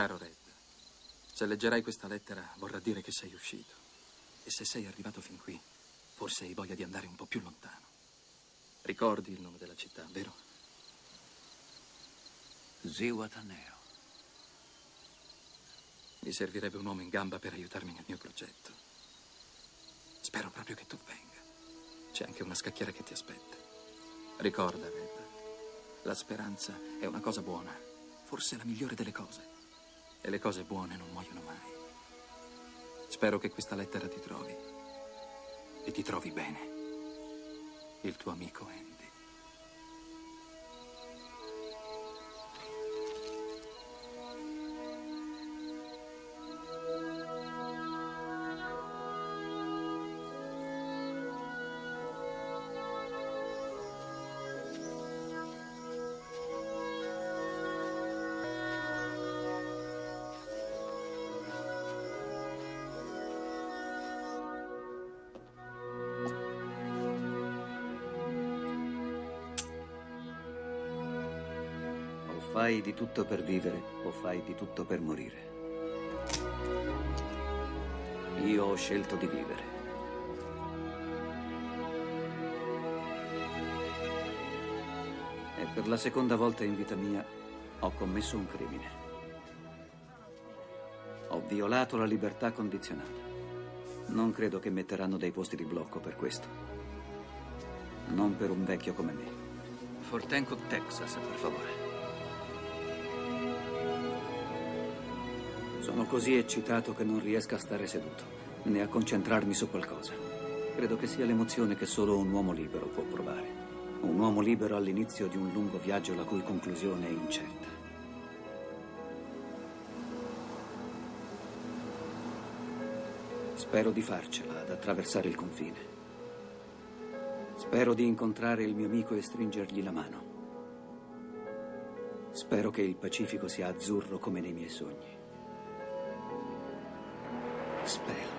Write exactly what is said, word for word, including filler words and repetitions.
Caro Red, se leggerai questa lettera vorrà dire che sei uscito. E se sei arrivato fin qui, forse hai voglia di andare un po' più lontano. Ricordi il nome della città, vero? Zihuatanejo. Mi servirebbe un uomo in gamba per aiutarmi nel mio progetto. Spero proprio che tu venga. C'è anche una scacchiera che ti aspetta. Ricorda, Red, la speranza è una cosa buona, forse la migliore delle cose. E le cose buone non muoiono mai. Spero che questa lettera ti trovi. E ti trovi bene. Il tuo amico Andy. Fai di tutto per vivere o fai di tutto per morire. Io ho scelto di vivere. E per la seconda volta in vita mia ho commesso un crimine. Ho violato la libertà condizionata. Non credo che metteranno dei posti di blocco per questo. Non per un vecchio come me. Fort Hancock, Texas, per favore. Sono così eccitato che non riesco a stare seduto, né a concentrarmi su qualcosa. Credo che sia l'emozione che solo un uomo libero può provare. Un uomo libero all'inizio di un lungo viaggio la cui conclusione è incerta. Spero di farcela ad attraversare il confine. Spero di incontrare il mio amico e stringergli la mano. Spero che il Pacifico sia azzurro come nei miei sogni. Spero.